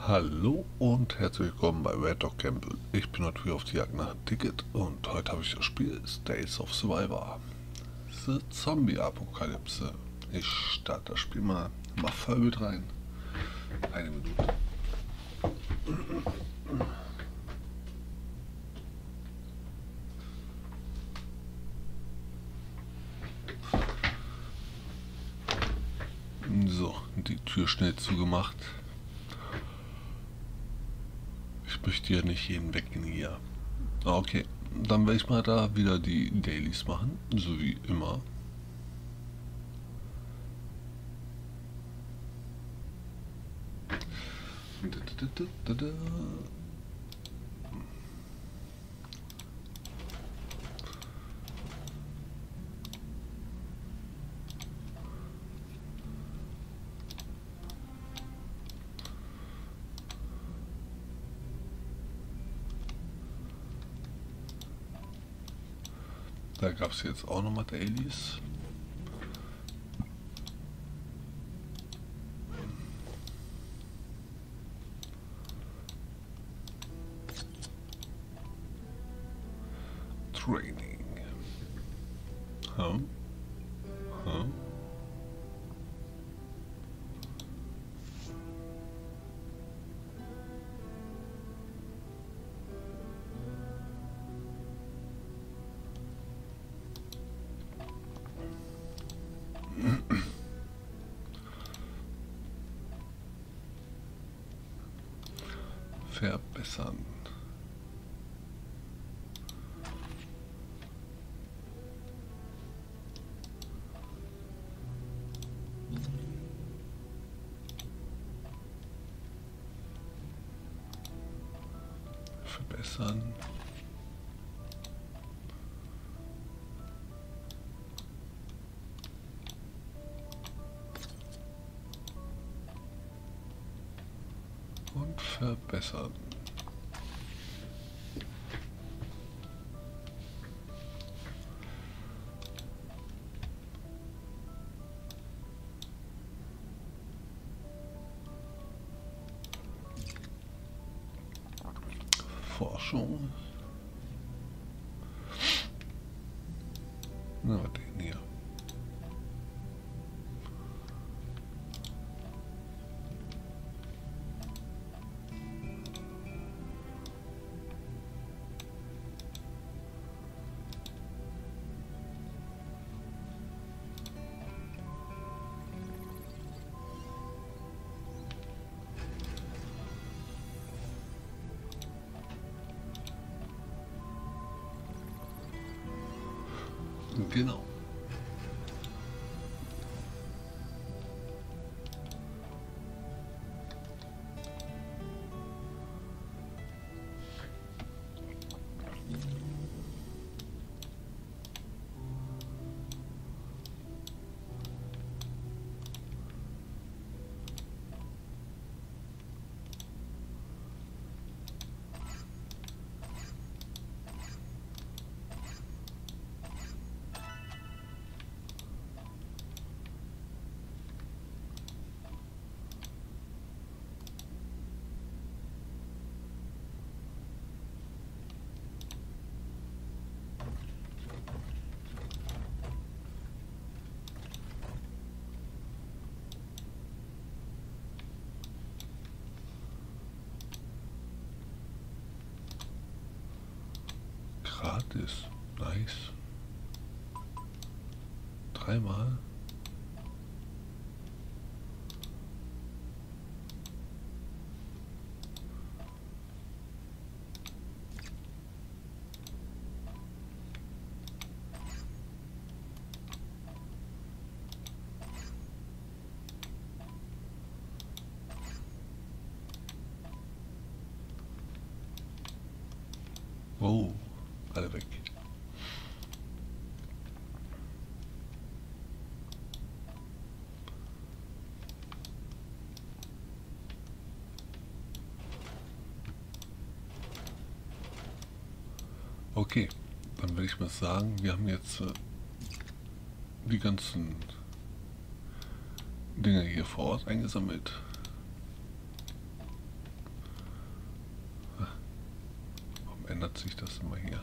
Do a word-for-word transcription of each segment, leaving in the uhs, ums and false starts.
Hallo und herzlich willkommen bei Red Dog Campbell. Ich bin heute wieder auf die Jagd nach einem Ticket und heute habe ich das Spiel Days of Survivor. The Zombie Apokalypse. Ich starte das Spiel mal, mach voll mit rein. Eine Minute. So, die Tür schnell zugemacht. Ich möchte ja nicht jeden wecken hier. Okay, dann werde ich mal da wieder die Dailies machen, so wie immer. Da gab es jetzt auch nochmal Dailies. Training. Huh? Huh? Verbessern. Verbessern. Und verbessern. Forschung. Na, was denn hier? Genau. Gratis. Nice. Dreimal. Oh, alle weg. Okay, dann würde ich mal sagen, wir haben jetzt äh, die ganzen Dinge hier vor Ort eingesammelt. ändert sich das immer hier.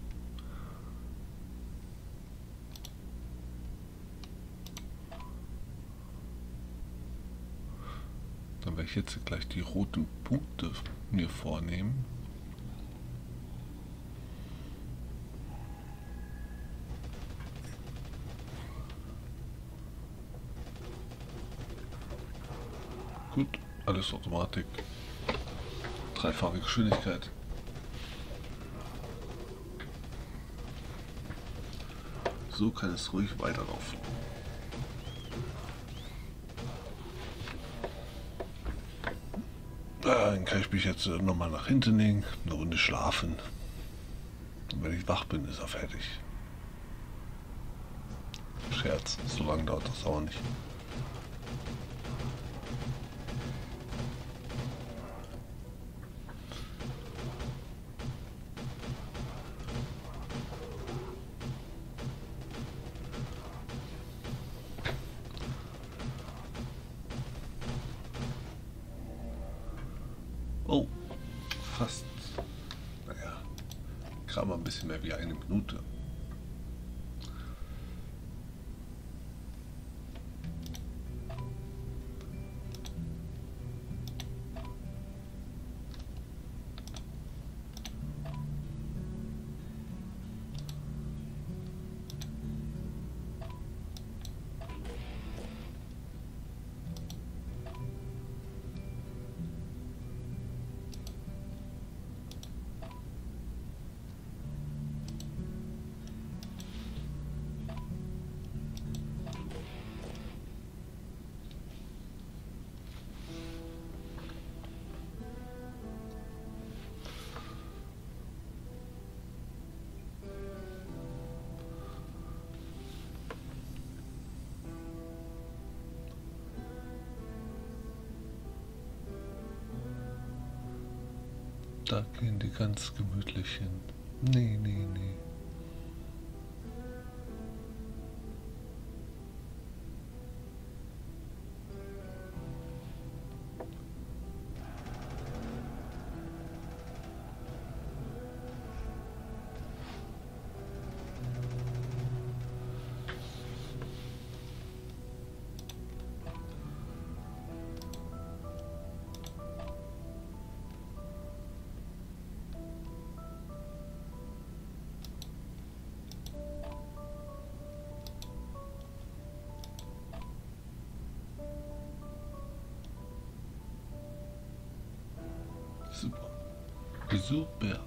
Dann werde ich jetzt gleich die roten Punkte mir vornehmen. Gut, alles Automatik. Dreifache Geschwindigkeit. So kann es ruhig weiterlaufen. Dann kann ich mich jetzt nochmal nach hinten legen, eine Runde schlafen. Und wenn ich wach bin, ist er fertig. Scherz, so lange dauert das auch nicht. Oh, fast. Naja, gerade mal ein bisschen mehr wie eine Minute. Da gehen die ganz gemütlich hin. Nee, nee, nee. Super. Super.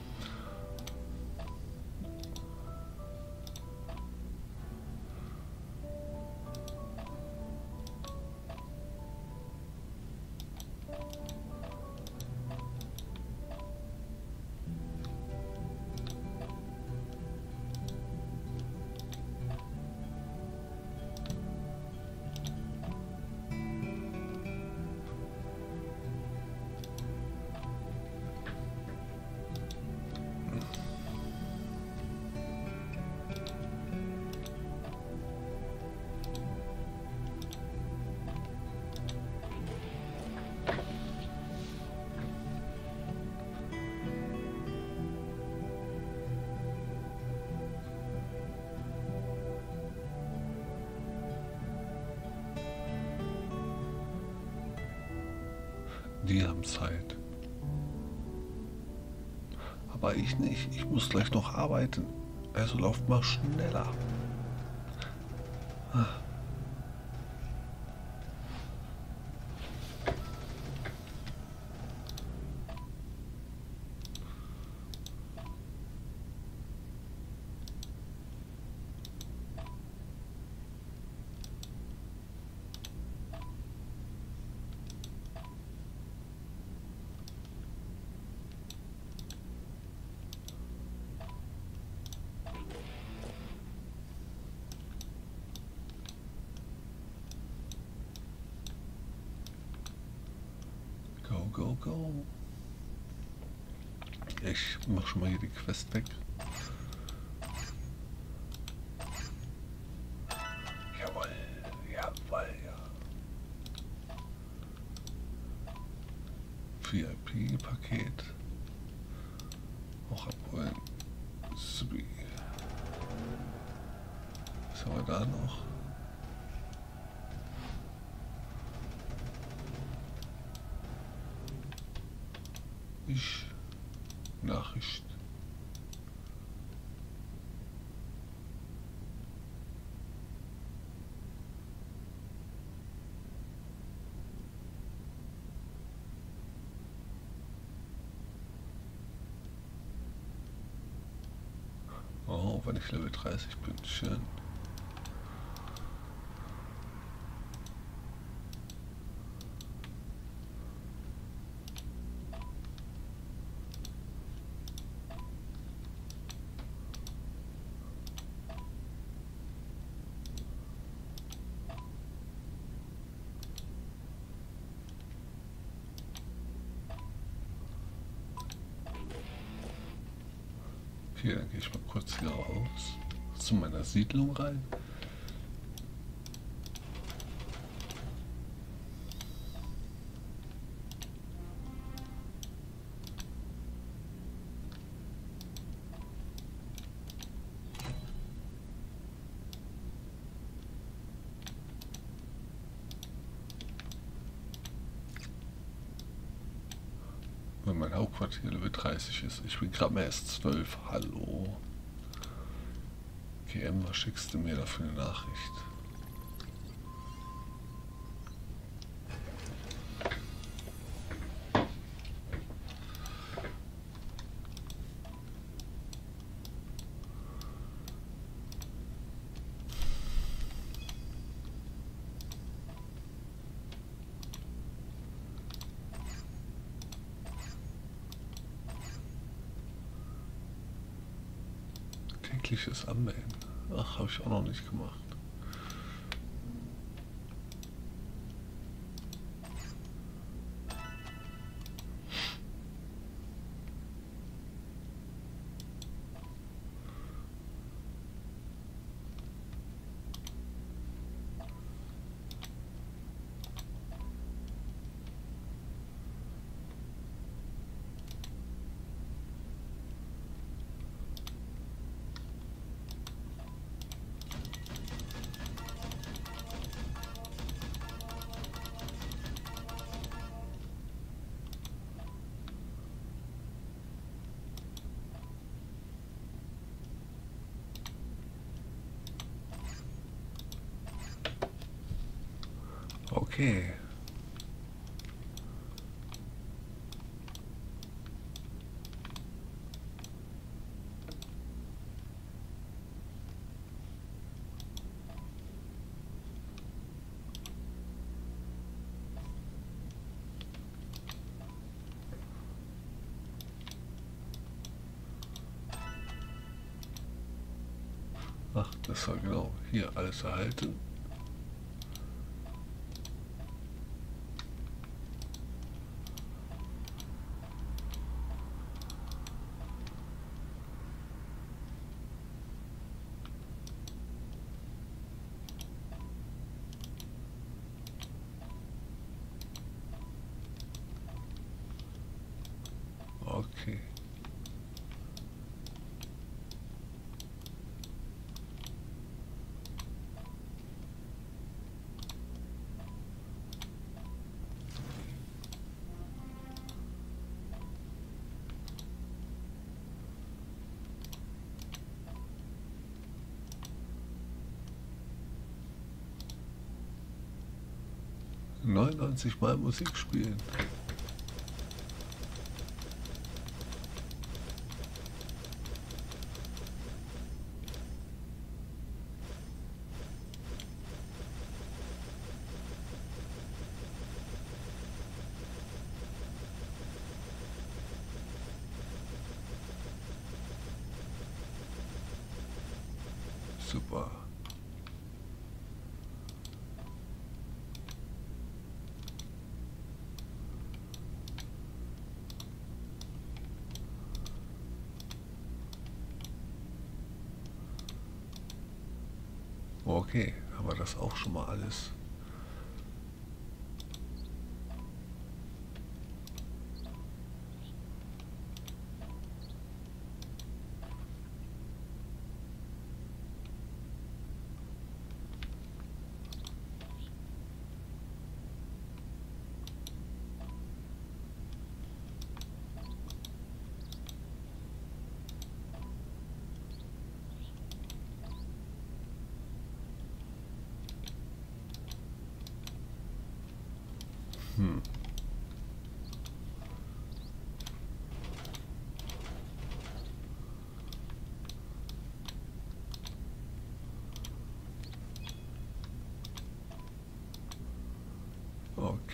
Die haben Zeit. Aber ich nicht. Ich muss gleich noch arbeiten. Also lauft mal schneller. Ah. Go, go, go. Ich mach schon mal hier die Quest weg. Jawohl, jawohl, ja. V I P-Paket. Auch abholen. Subi. Was haben wir da noch? Ich. Nachricht. Oh, wenn ich Level dreißig bin, schön. Okay, dann gehe ich mal kurz hier raus, zu meiner Siedlung rein. Wenn mein Hauptquartier Level dreißig ist. Ich bin gerade mal erst zwölf. Hallo. G M, was schickst du mir da für eine Nachricht? Tägliches Anmelden. Ach, habe ich auch noch nicht gemacht. Okay. Ach, das war genau hier alles erhalten. Okay. neunundneunzig Mal Musik spielen. Super. Okay, haben wir das auch schon mal alles.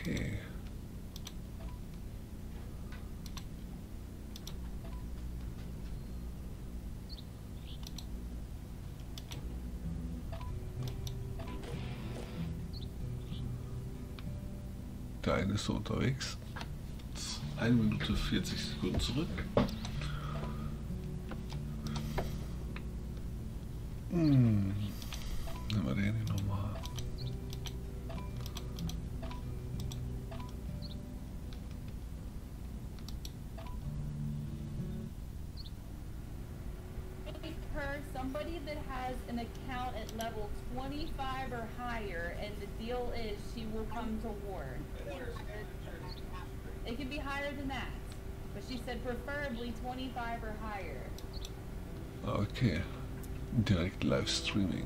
Okay. Der eine ist so unterwegs. eine Minute vierzig Sekunden zurück. Hm. Nehmen wir den hier nochmal. Somebody that has an account at level twenty-five or higher, and the deal is she will come to ward. It can be higher than that, but she said preferably twenty-five or higher. Okay, direkt Livestreaming.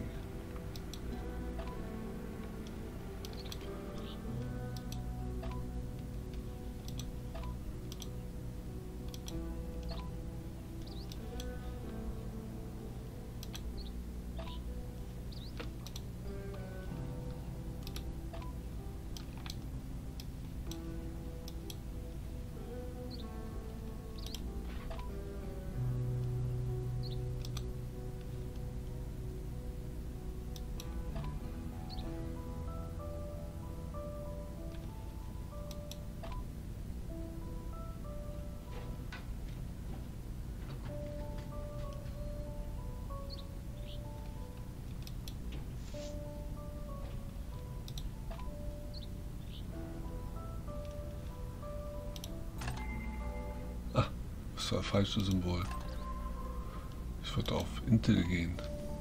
Das war das falsche Symbol. Ich würde auf Intel gehen.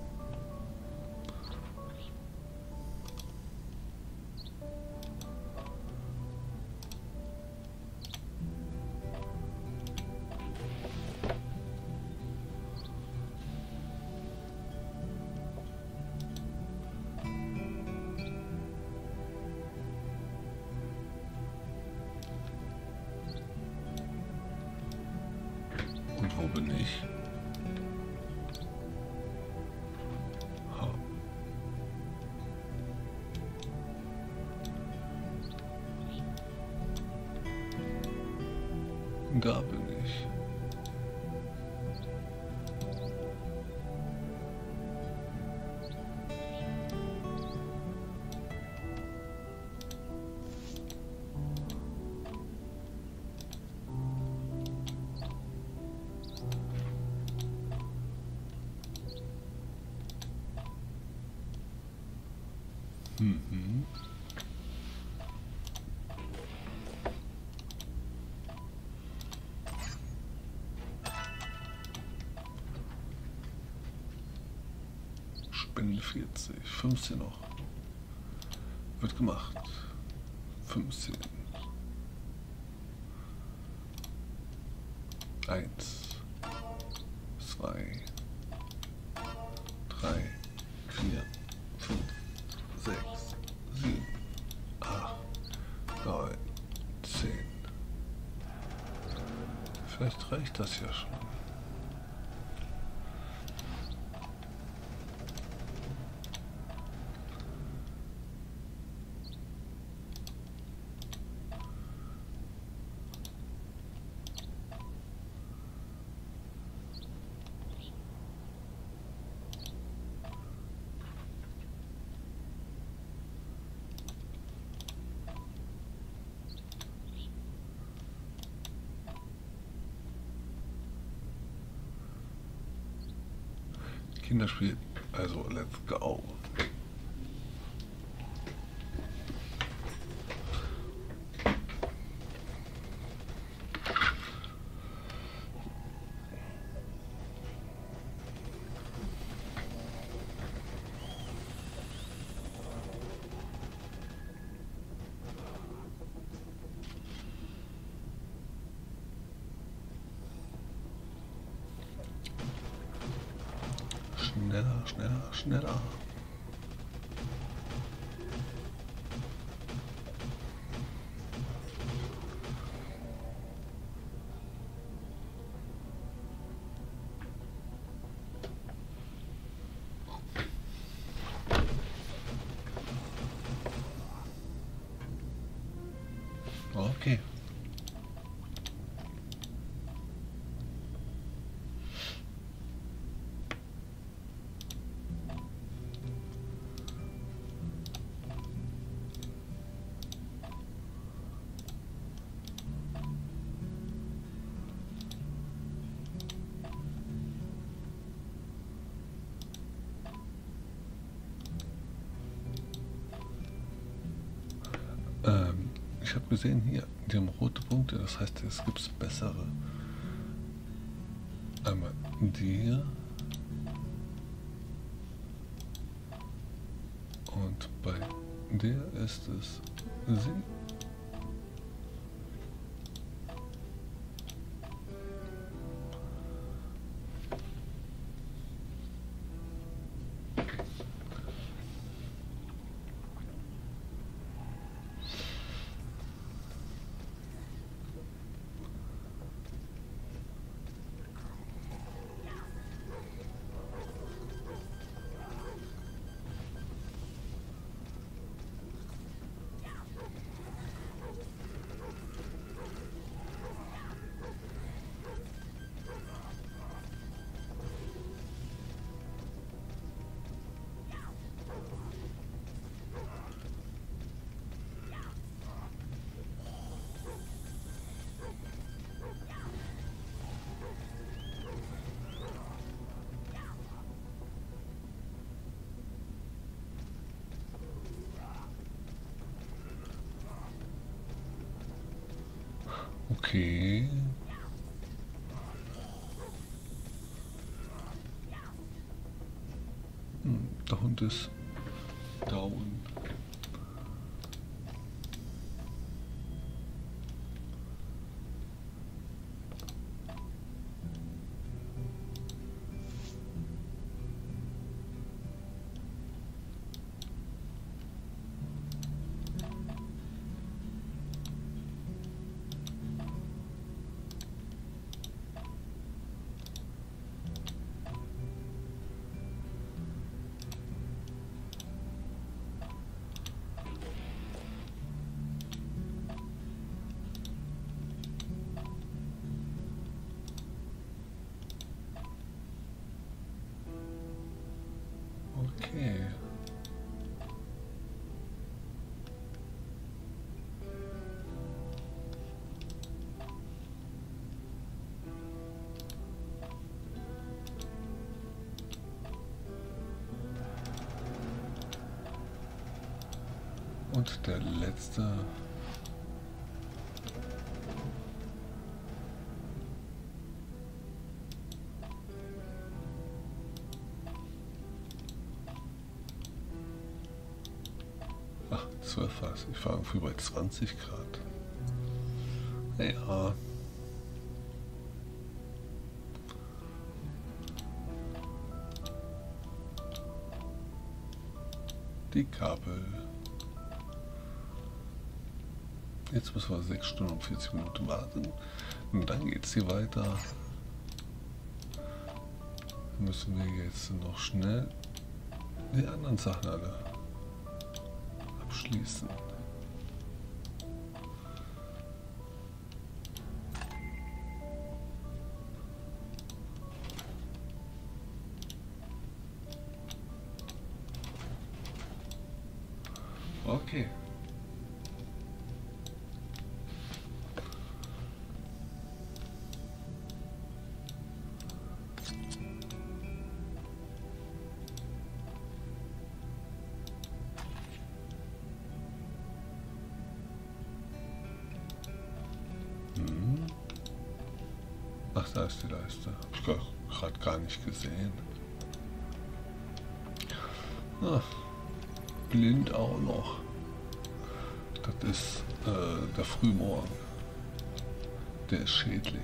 Und wo bin ich? Ha. Da bin ich. Mhm. Spende vierzig, fünfzehn noch. Wird gemacht. fünfzehn. eins, zwei, drei, vier, fünf, sechs, sieben, acht, neun, zehn. Vielleicht reicht das ja schon. Kinderspiel, also let's go. Schneller, schneller, schneller. ich habe gesehen hier, die haben rote Punkte, das heißt, es gibt bessere. Einmal die hier. Und bei der ist es sie. Okay. Hm, der Hund ist down. Okay. Und der letzte. Ach, zwölf war es. Ich war irgendwie bei zwanzig Grad. Ja. Die Kabel. Jetzt müssen wir sechs Stunden und vierzig Minuten warten. Und dann geht es hier weiter. Dann müssen wir jetzt noch schnell die anderen Sachen alle abschließen. Okay. Hm. Ach, da ist die Leiste. Hab ich gerade gar nicht gesehen. Ach. Blind auch noch. Das ist äh, der Frühmorgen. Der ist schädlich.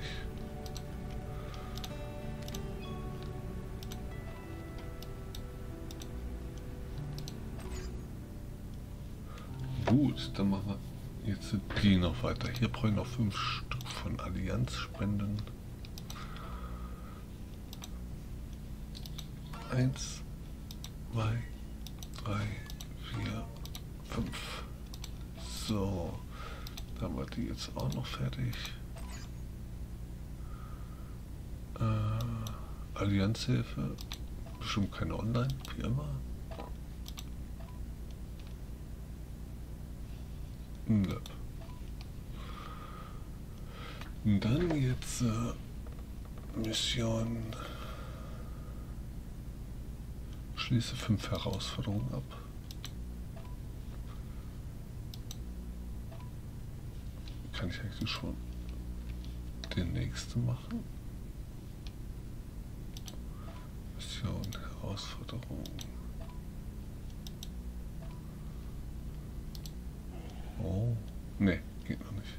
Gut, dann machen wir jetzt die noch weiter. Hier brauche ich noch fünf Stück von Allianz spenden. Eins, zwei, drei, vier, fünf. So, dann war die jetzt auch noch fertig. Äh, Allianzhilfe, bestimmt keine Online, wie immer. Nö. Dann jetzt äh, Mission. Schließe fünf Herausforderungen ab. kann ich eigentlich schon den nächsten machen. Mission, Herausforderung. Oh, ne, geht noch nicht.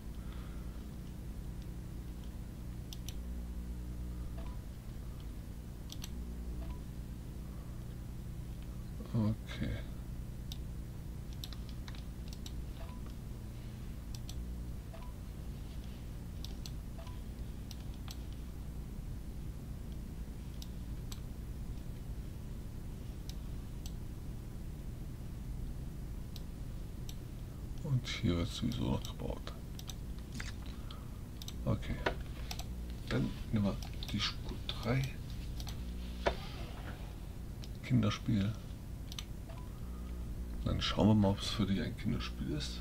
Okay. Und hier wird sowieso noch gebaut. Okay. Dann nehmen wir die Spur drei. Kinderspiel. Dann schauen wir mal, ob es für dich ein Kinderspiel ist.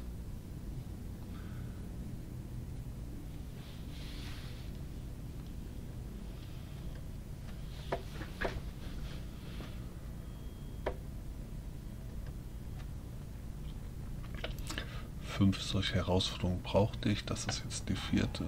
Fünf solche Herausforderungen brauchte ich, das ist jetzt die vierte.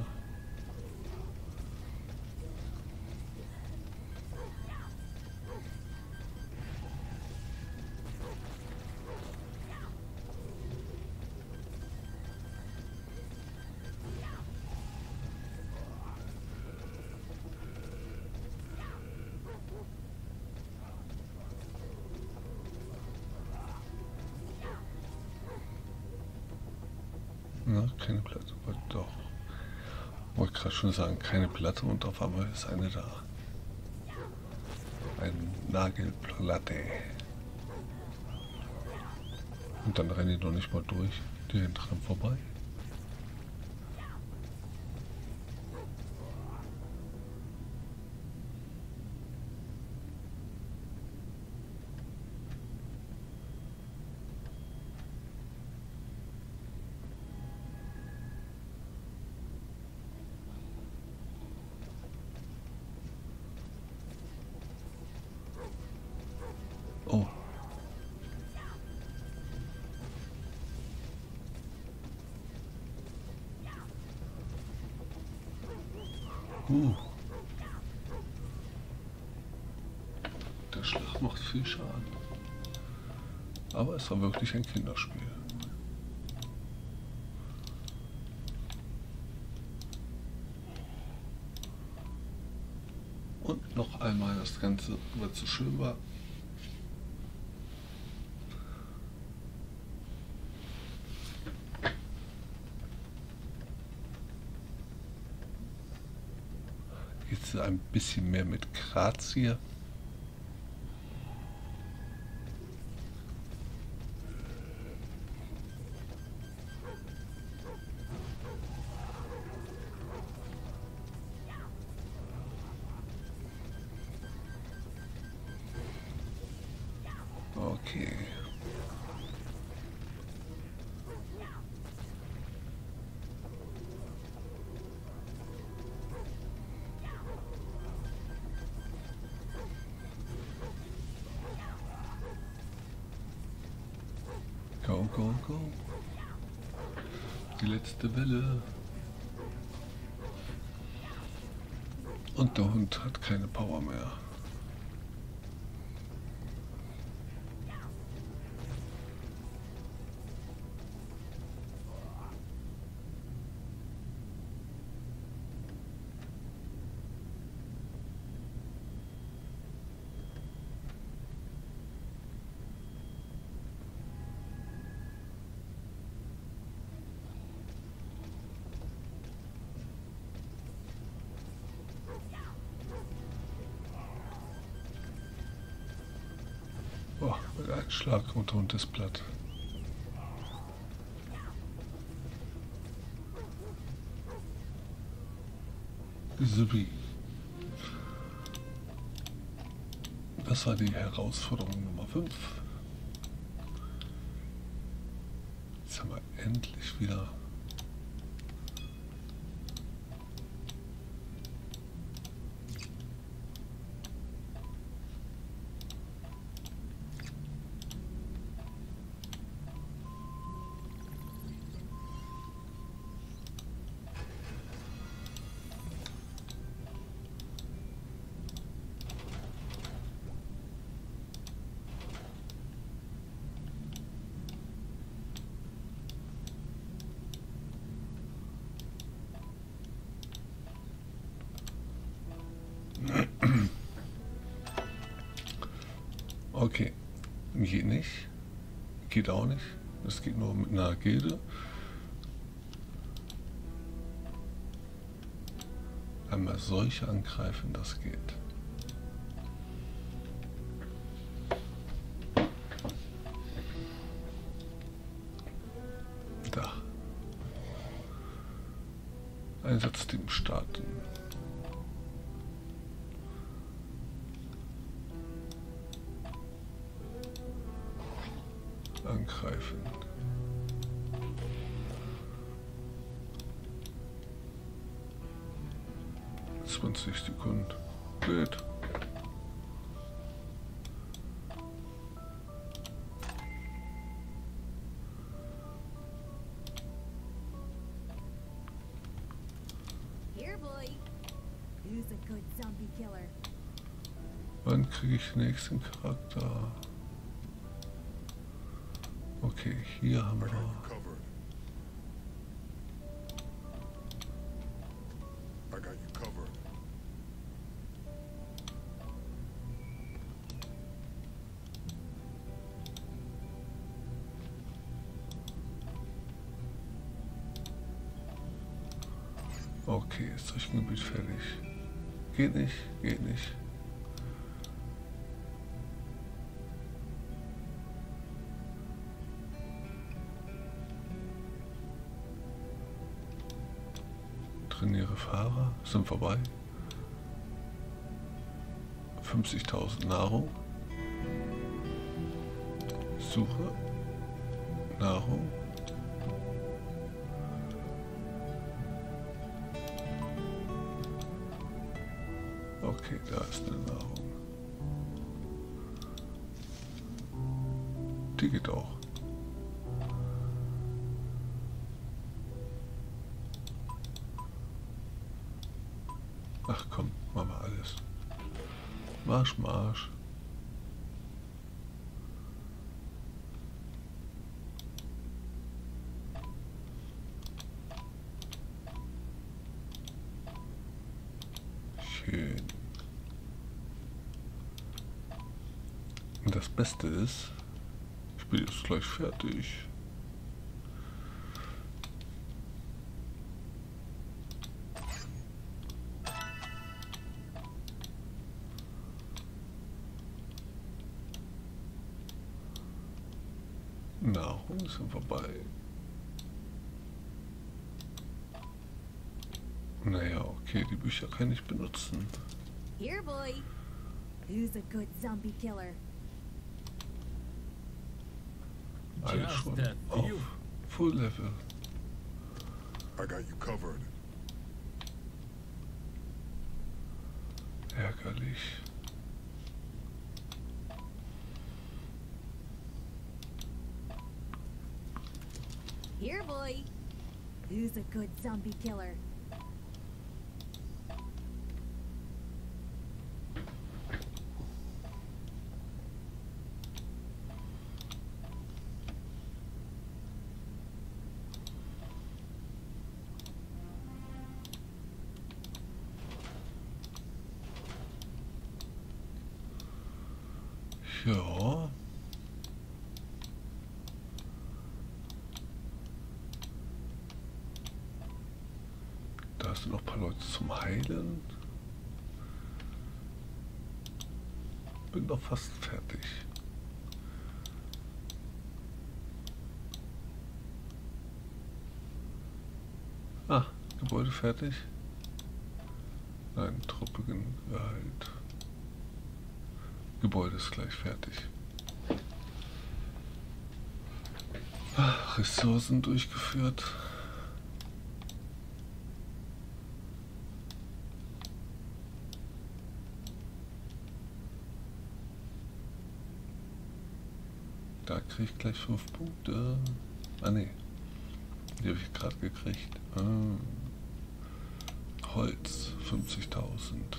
Ja, keine Platte, aber doch. Wollte gerade schon sagen, keine Platte und auf einmal ist eine da. Ein Nagelplatte. Und dann rennen die noch nicht mal durch, die rennen dran vorbei. Oh. Uh. Der Schlag macht viel Schaden. Aber es war wirklich ein Kinderspiel. Und noch einmal das Ganze, weil es so schön war. Jetzt ein bisschen mehr mit Grazie. Okay. Go, go, go. Die letzte Welle. Und der Hund hat keine Power mehr. Oh, mit einem Schlag und der Hund ist platt. Supi. Das war die Herausforderung Nummer fünf. Jetzt haben wir endlich wieder Okay, geht nicht. Geht auch nicht. Das geht nur mit einer Gilde. Einmal solche angreifen, das geht. Da. Einsatzteam starten. Angreifen. zwanzig Sekunden. Geht. Here, boy. Who's a good zombie killer? Wann kriege ich den nächsten Charakter? Okay, hier haben I got wir. you covered. I got you covered. Okay, ist durch ein Gebiet fertig. Geht nicht, geht nicht. Trainiere Fahrer, sind vorbei. fünfzigtausend Nahrung. Suche Nahrung. Okay, da ist eine Nahrung. Die geht auch. Ach komm, machen wir alles. Marsch, Marsch. Schön. Und das Beste ist, ich bin jetzt gleich fertig. Nahrung sind vorbei. Naja, okay, die Bücher kann ich benutzen. Here, boy. Who's a good zombie killer? Alles Just schon a auf few. Full Level. I got you covered. Ärgerlich. Here, boy. Who's a good zombie killer? Ja. Da sind noch ein paar Leute zum Heilen. Bin doch fast fertig. Ah, Gebäude fertig. Nein, Truppe halt. Gebäude ist gleich fertig. Ah, Ressourcen durchgeführt. Da kriege ich gleich fünf Punkte. Ah ne, die habe ich gerade gekriegt. Ah. Holz, fünfzigtausend.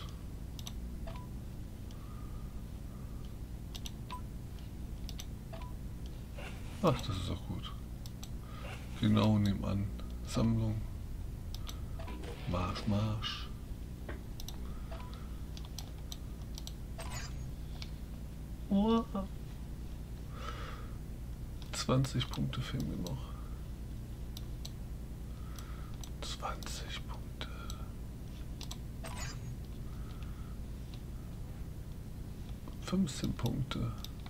Ach, das ist auch gut. Genau nebenan. Sammlung. Marsch, Marsch. Oh. zwanzig Punkte fehlen mir noch. zwanzig Punkte. fünfzehn Punkte.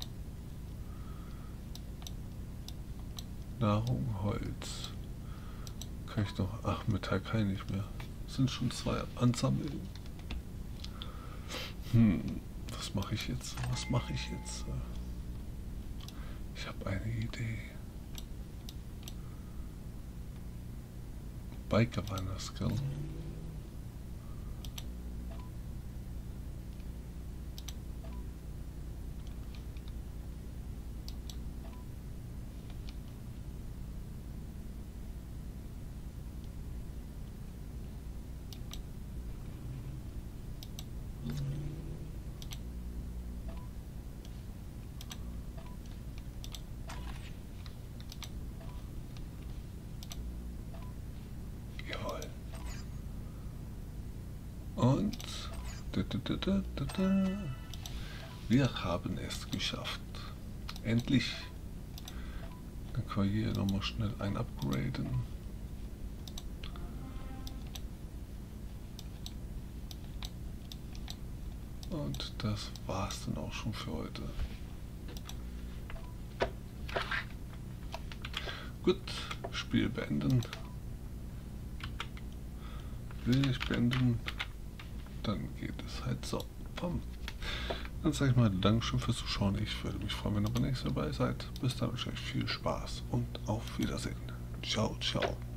Nahrung, Holz. Kann ich noch. Ach, Metall kann ich nicht mehr. Sind schon zwei ansammeln. Hm, was mache ich jetzt? Was mache ich jetzt? Ich habe eine Idee. Biker war das, gell? Und da, da, da, da, da, da. Wir haben es geschafft. Endlich. Dann können wir hier nochmal schnell ein upgraden. Und das war's dann auch schon für heute. Gut, Spiel beenden. Will ich beenden? Dann geht es halt so. Dann sage ich mal Dankeschön fürs Zuschauen. Ich würde mich freuen, wenn ihr beim nächsten Mal dabei seid. Bis dann, wünsche ich euch viel Spaß und auf Wiedersehen. Ciao, ciao.